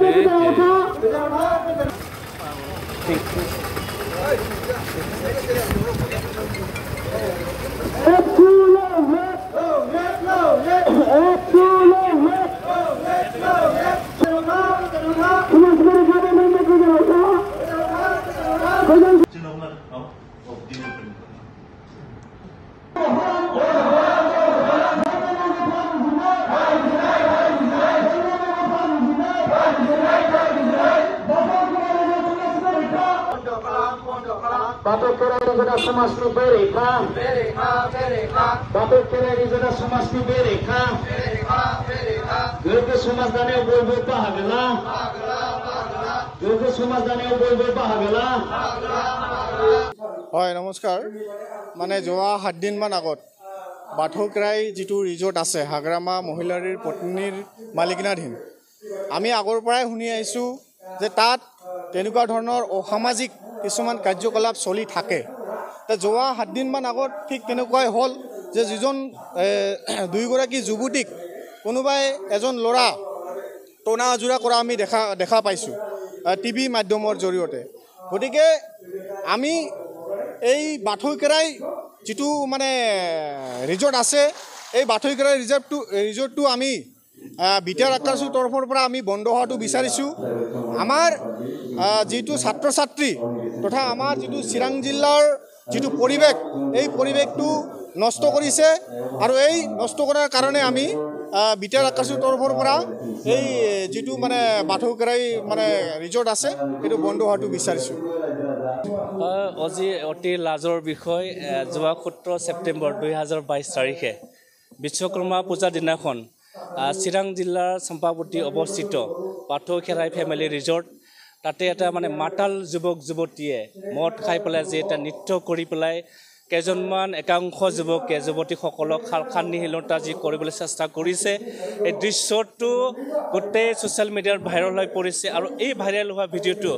Bapak Kira Rizada Samas ni Bereka Bapak Kira Rizada Samas ni Bereka Gurga Samas Dane Bolbo Bahagala Gurga Samas Dane Bolbo Bahagala হয় নমস্কাৰ মানে যোৱা 7 দিন মান আগত বাথৌকৰাই যেটো ৰিজৰ্ট আছে হাগ্ৰামা মহিলাৰীৰ পত্নীৰ মালিকানাধীন আমি আগৰ পৰাই শুনি আইছো যে তাত তেনেকুৱা ধৰণৰ অসামাজিক কিছুমান কাৰ্যকলাপ চলি থাকে তে যোৱা 7 দিন মান আগত ঠিক তেনেকুৱাই হল যে যিজন দুইগৰাকী যুৱতীক কোনোবাই এজন লৰা টনা আজুৰা কৰা আমি দেখা পাইছো টিভি মাধ্যমৰ জৰিয়তে গতিকে আমি এই বাথৌকৰাই যেটো মানে ৰিজৰ্ট আছে এই বাথৌকৰাই ৰিজৰ্টটো আমি বিটাৰ আকাশৰ তৰফৰ পৰা আমি বন্ধ হোৱাটো বিচাৰিছো আমাৰ যেটো ছাত্ৰ ছাত্ৰী তথা আমাৰ যেটো চিৰাং জিলাৰ যেটো পৰিবেশ এই পৰিবেশটো নষ্ট কৰিছে আৰু এই নষ্ট কৰাৰ কাৰণে আমি বিটাৰ আকাশৰ তৰফৰ পৰা এই যেটো মানে বাথৌকৰাই মানে ৰিজৰ্ট আছে এটো বন্ধ হোৱাটো বিচাৰিছো আজি অতি লাজৰ বিষয় যোৱা 17 ছেপ্টেম্বৰ 2022 তাৰিখে বিশ্বকৰ্মা পূজা দিনাখন চিৰাং জিলাৰ চম্পাৱতী অৱস্থিত বাথৌকৰাই ফেমিলি ৰিজৰ্ট তাতে এটা মানে মাতাল যুৱক যুৱতীয়ে মদ খাই পেলাই যে এটা নৃত্য কৰি পেলাই কেজনমান একাংশ যুৱকে যুৱতীসকলক খালখানিহীনতা যি কৰিবলৈ চেষ্টা কৰিছে এই দৃশ্যটো গোটেই ছ'চিয়েল মিডিয়াত ভাইৰেল হৈ পৰিছে আৰু এই ভাইৰেল হোৱা ভিডিঅ'টো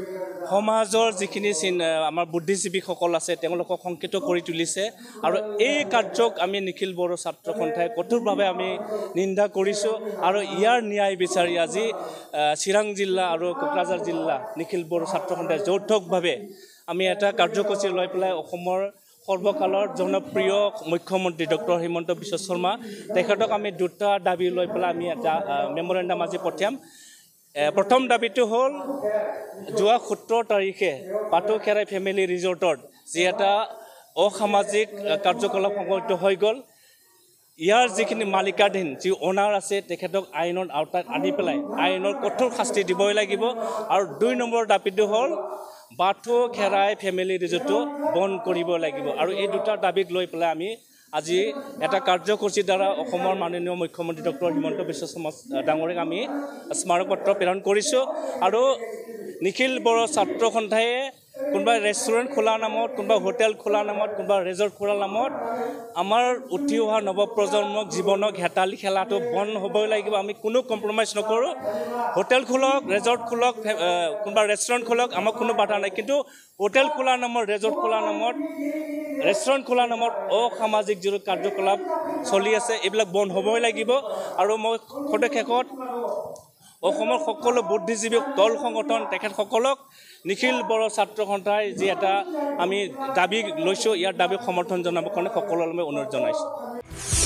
সমাজৰ যিখিনি আমাৰ বুদ্ধিজীৱীসকল আছে তেওঁলোকক সংকিত কৰি তুলিছে আৰু এই কাৰ্যক আমি নিখিল বড়ো ছাত্ৰ সন্থাই কঠোৰভাৱে আমি নিন্দা কৰিছোঁ আৰু ইয়াৰ ন্যায় বিচাৰি আজি চিৰাং জিলা আৰু কোকৰাঝাৰ জিলা নিখিল বড়ো ছাত্ৰ সন্থাই যৌথকভাৱে আমি এটা কাৰ্যসূচী লৈ পেলাই অসমৰ সৰ্বকালৰ জনপ্ৰিয় মুখ্যমন্ত্ৰী ডক্টৰ হিমন্ত বিশ্ব শৰ্মা তেখেতক আমি দুটা দাবী লৈ পেলাই আমি এটা মেমৰেণ্ডাম আজি পঠিয়াম প্ৰথম দাবীটো হ'ল যোৱা 17 তাৰিখে বাথৌকৰাই ফেমিলি ৰিজৰ্টত যি এটা অসামাজিক কাৰ্যকলাপ সংঘটিত হৈ গ'ল ইয়াৰ যিখিনি মালিকাধীন যি অনাৰ আছে তেখেতক আইনৰ আওতাত আনি পেলাই আইনৰ কঠোৰ শাস্তি দিবই লাগিব আৰু 2 নম্বৰ দাবীটো হ'ল বাথৌকৰাই ফেমিলি ৰিজৰ্টটো বন্ধ কৰিব লাগিব আৰু এই দুটা দাবীক লৈ পেলাই আমি আজি এটা কাৰ্যসূচীৰ দ্বাৰা অসমৰ মাননীয় মুখ্যমন্ত্ৰী ডক্টৰ হিমন্ত বিশ্ব শৰ্মা ডাঙৰীক আমি স্মাৰক পত্ৰ প্ৰেৰণ কৰিছোঁ আৰু নিখিল বড়ো ছাত্ৰ সন্থাই কোনোবা ৰেষ্টুৰেণ্ট খোলা নামত কোনোবা হোটেল খোলা নামত কোনোবা ৰিজৰ্ট খোলা নামত আমাৰ উঠি অহা নৱপ্ৰজন্মক জীৱনক হেতালি খেলাটো বন্ধ হ'বই লাগিব আমি কোনো কম্প্ৰমাইজ নকৰোঁ হোটেল খোলক ৰিজৰ্ট খোলক কোনোবা ৰেষ্টুৰেণ্ট খোলক আমাক কোনো বাধা নাই কিন্তু হোটেল খোলা নামত ৰিজৰ্ট খোলা নামত ৰেষ্টুৰেণ্ট খোলা নামত অসামাজিক যিটো কাৰ্যকলাপ চলি আছে এইবিলাক বন্ধ হ'বই লাগিব আৰু মই শেষত অসমৰ সকলো বুদ্ধিজীৱী দল সংগঠন তেখেতসকলক নিখিল বড়ো ছাত্ৰ সন্থাই যি এটা আমি দাবী লৈছোঁ ইয়াৰ দাবীক সমৰ্থন জনাবৰ কাৰণে সকলোলৈ অনুৰোধ জনাইছোঁ